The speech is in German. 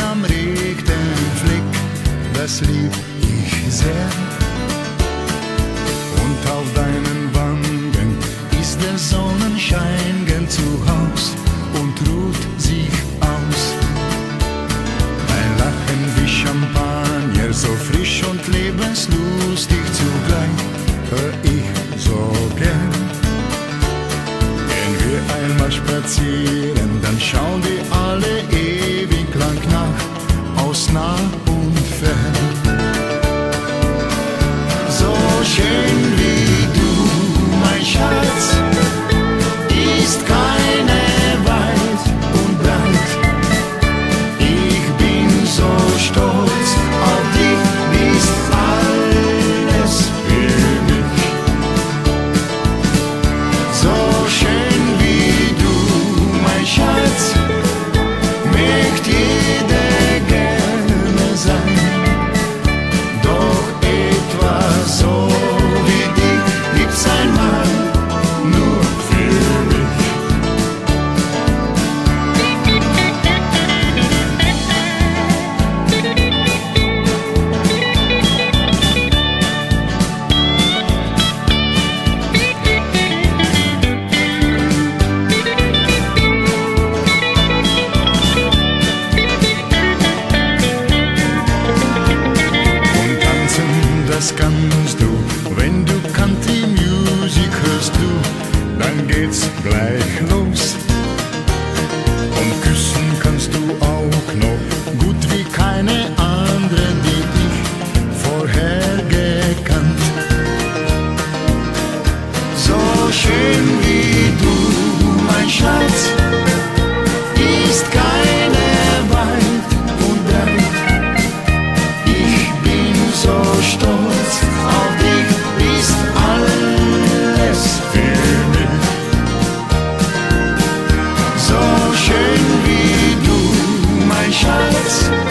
am rechten Fleck, das lieb ich sehr. Und auf deinen Wangen ist der Sonnenschein gern zu Haus und ruht sich aus. Dein Lachen wie Champagner, so frisch und lebenslustig zugleich, hör ich so gern. Wenn wir einmal spazieren, dann schauen wir alle ewig lang nach, aus nah und fern. So schön wie du, mein Schatz, ist keine weit und breit. Ich bin so stolz auf dich, bist alles für mich. So schön wie du, mein Schatz, möcht jeder gerne sein. Doch etwas so wie dich gibt's einmal nur für mich. Und tanzen, das kannst du, wenn du Country Music hörst du, dann geht's gleich los. Und küssen kannst du auch noch gut wie keine andere, die ich vorher gekannt. So schön wie du, mein Schatz, ist keine weit und breit. Ich bin so stolz auf dich, bist alles für mich. So schön wie du, mein Schatz,